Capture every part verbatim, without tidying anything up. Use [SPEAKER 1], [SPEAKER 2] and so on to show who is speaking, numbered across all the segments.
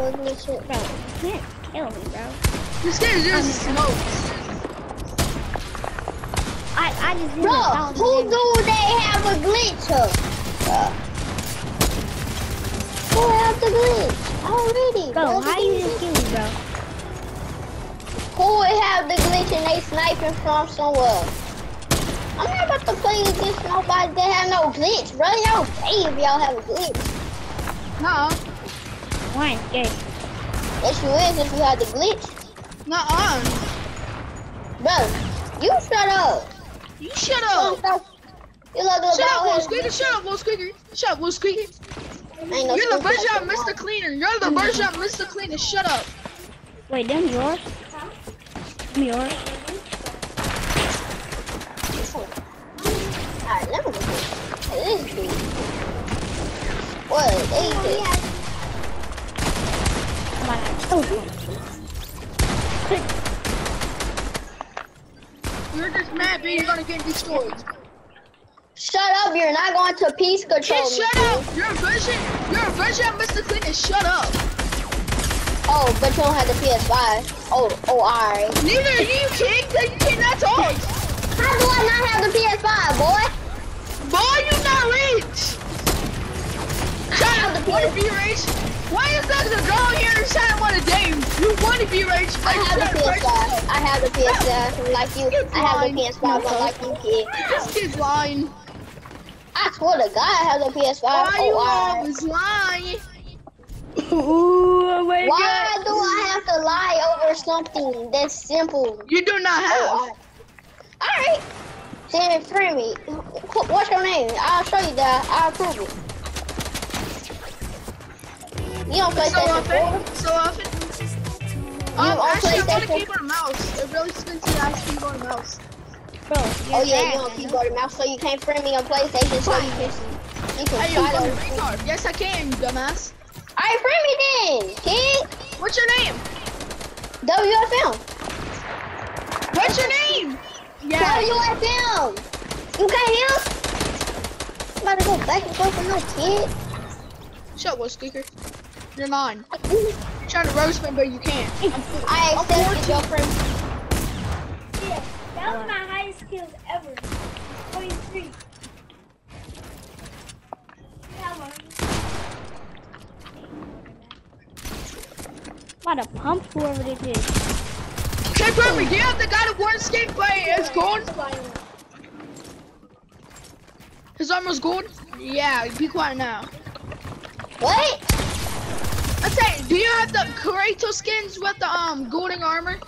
[SPEAKER 1] have a glitch?
[SPEAKER 2] Bro, you can't kill me, bro.
[SPEAKER 3] This game just smokes.
[SPEAKER 2] I, I just hit
[SPEAKER 1] Bro,
[SPEAKER 2] a thousand
[SPEAKER 1] who
[SPEAKER 2] damage.
[SPEAKER 1] do they have a glitch of? Uh, who have the glitch already?
[SPEAKER 2] Bro, how you just kill me, bro?
[SPEAKER 1] Who would have the glitch and they sniping from somewhere? I'm not about to play against nobody that have no glitch, bro. Y'all pay if y'all have a glitch.
[SPEAKER 3] No.
[SPEAKER 2] Why ain't scared?
[SPEAKER 1] Yes, you is if you have the glitch.
[SPEAKER 3] Nuh-uh.
[SPEAKER 1] Bro, you shut up.
[SPEAKER 3] You shut up.
[SPEAKER 1] You look like
[SPEAKER 3] Shut up, little squeaker. Shut up, little squeaker. Shut up, little squeaker.
[SPEAKER 1] No
[SPEAKER 3] You're the version of Mister Cleaner. You're the version of Mister Cleaner. Shut up.
[SPEAKER 2] Wait, them yours? Them yours?
[SPEAKER 1] Alright, let me go. Hey, this dude. What? They did.
[SPEAKER 2] I'm like, oh,
[SPEAKER 3] You're just mad that you're gonna get destroyed.
[SPEAKER 1] Shut up, you're not going to peace control.
[SPEAKER 3] Kid,
[SPEAKER 1] me,
[SPEAKER 3] shut
[SPEAKER 1] dude.
[SPEAKER 3] up. You're a version. You're a version of Mister Cleaner. Shut up.
[SPEAKER 1] Oh, but you don't have the P S five. Oh, oh, alright.
[SPEAKER 3] Neither are you, kid. You cannot talk.
[SPEAKER 1] How do I not have the P S five, boy?
[SPEAKER 3] Boy, you not rich.
[SPEAKER 1] I have the
[SPEAKER 3] Want to
[SPEAKER 1] P S
[SPEAKER 3] be rich? Why is that the girl here trying to want to date? You want to be rich?
[SPEAKER 1] I have the P S five. I have the P S five like you. I have the P S five like you, kid.
[SPEAKER 3] This kid's lying.
[SPEAKER 1] I swear to God, I have the P S five.
[SPEAKER 3] Why you
[SPEAKER 1] Oh, alright.
[SPEAKER 3] always lying?
[SPEAKER 2] ooh, oh my
[SPEAKER 1] Why
[SPEAKER 2] God.
[SPEAKER 1] do I have to lie over something that's simple?
[SPEAKER 3] You do not have.
[SPEAKER 1] Oh, alright. Then free me. What's your name? I'll show you that. I'll prove it. You don't play
[SPEAKER 3] So
[SPEAKER 1] PlayStation
[SPEAKER 3] often.
[SPEAKER 1] four?
[SPEAKER 3] So often.
[SPEAKER 1] You
[SPEAKER 3] Um,
[SPEAKER 1] on
[SPEAKER 3] actually, I want a
[SPEAKER 1] PlayStation?
[SPEAKER 3] keyboard and mouse. It really spins the ass keyboard and mouse.
[SPEAKER 2] Bro,
[SPEAKER 1] Oh yeah, you on keyboard and mouse, so you can't friend me on PlayStation, so you can you can
[SPEAKER 3] Hey, you
[SPEAKER 1] try
[SPEAKER 3] fucking
[SPEAKER 1] to.
[SPEAKER 3] retard. Yes, I can, you dumbass.
[SPEAKER 1] Alright, friend me then, kid.
[SPEAKER 3] What's your name?
[SPEAKER 1] W F M.
[SPEAKER 3] What's your name? Yeah.
[SPEAKER 1] W F M. You can't hear? I'm about to go back and forth with no kid.
[SPEAKER 3] Shut up, little speaker. You're nine. You're trying to roast me, but you can't.
[SPEAKER 1] I accepted your friend.
[SPEAKER 4] Yeah, that was my highest skills ever. twenty-three. How are you?
[SPEAKER 2] I'm about to pump whoever this is.
[SPEAKER 3] Okay, perfect. You have the guy that won skate play. It's gone. His armor's gone? Yeah, be quiet now.
[SPEAKER 1] What?
[SPEAKER 3] I say, do you have the Kratos skins with the um golden armor?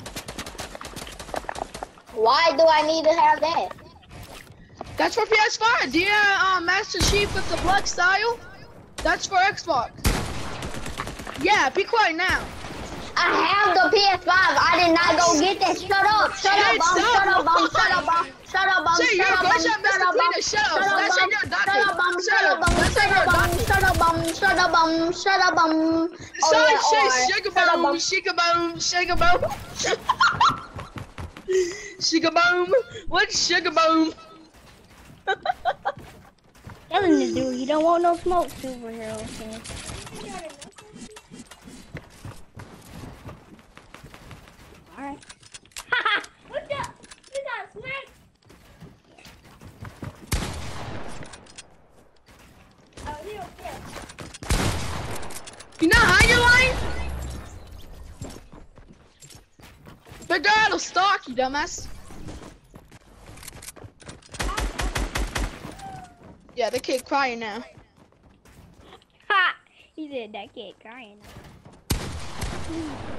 [SPEAKER 1] Why do I need to have that?
[SPEAKER 3] That's for P S five. Do you have um, Master Chief with the black style? That's for Xbox. Yeah, be quiet now.
[SPEAKER 1] I have the P S five. I did not go get that. Shut up. Shut
[SPEAKER 3] Hey,
[SPEAKER 1] up, bum.
[SPEAKER 3] stop.
[SPEAKER 1] Shut up, bum. Shut up, bum. Shut up, bum.
[SPEAKER 3] Say, you're
[SPEAKER 1] Shut
[SPEAKER 3] a
[SPEAKER 1] up, bum.
[SPEAKER 3] version of Mister
[SPEAKER 1] Shut up, bum.
[SPEAKER 3] Cleaner. Shut up.
[SPEAKER 1] Shut up,
[SPEAKER 3] That's
[SPEAKER 1] bum.
[SPEAKER 3] your doctor.
[SPEAKER 1] Shut up, bum.
[SPEAKER 3] Shut
[SPEAKER 1] Shut
[SPEAKER 3] up.
[SPEAKER 1] up, bum.
[SPEAKER 3] That's
[SPEAKER 1] Shut
[SPEAKER 3] your
[SPEAKER 1] up, bum.
[SPEAKER 3] doctor.
[SPEAKER 1] Shut up, bum. Shut up, bum. Shut up, bum. Oh,
[SPEAKER 3] Son,
[SPEAKER 1] yeah,
[SPEAKER 3] say,
[SPEAKER 1] alright.
[SPEAKER 3] shake a
[SPEAKER 1] Shut up,
[SPEAKER 3] boom,
[SPEAKER 1] bum.
[SPEAKER 3] shake a boom, shake a boom. Shake a boom. What's shake a boom?
[SPEAKER 2] Telling the dude, you don't want no smoke, superhero fan. Alright.
[SPEAKER 4] What the? You got smacked? Oh, you don't care.
[SPEAKER 3] You know how you're lying? The girl will stalk you, dumbass. Yeah, the kid crying now.
[SPEAKER 2] Ha! He said that kid crying.